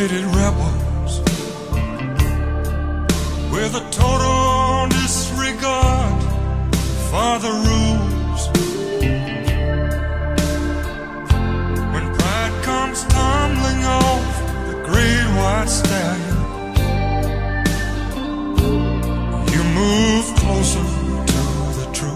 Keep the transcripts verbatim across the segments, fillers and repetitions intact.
frustrated rebels with a total disregard for the rules. When pride comes tumbling off the great white stallion, you move closer to the truth.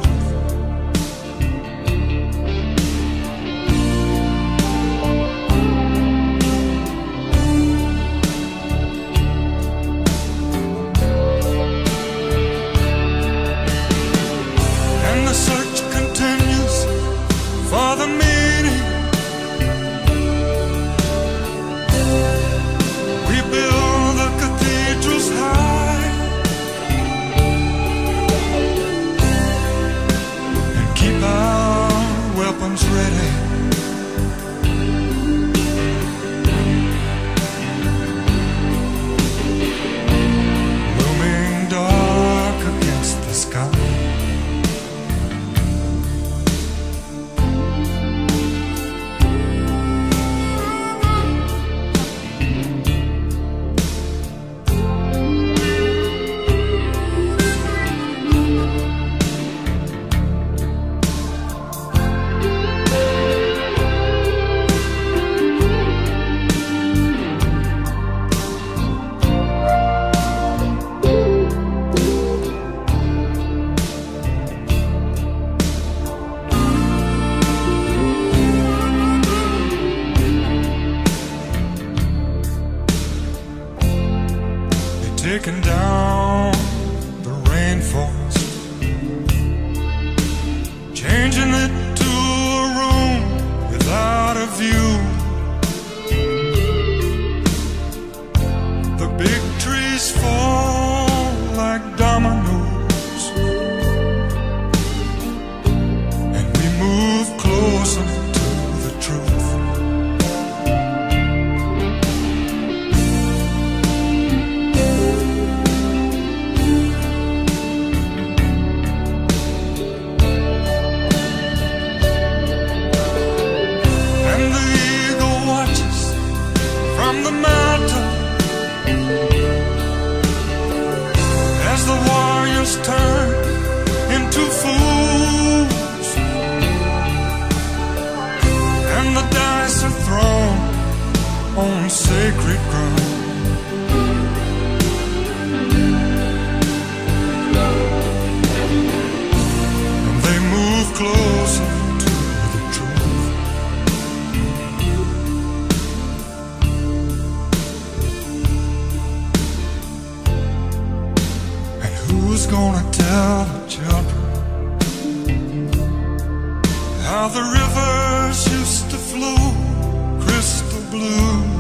And the search continues for the meaning. We build the cathedrals high and keep our weapons ready. Looming dark against the sky. Taking down the rainforest, changing it to a room without a view. The big trees fall like dominoes, and we move closer to the truth. From the mountain, as the warriors turn into fools, and the dice are thrown on sacred ground. And they move closer to the truth. Who's gonna tell the children how the rivers used to flow crystal blue?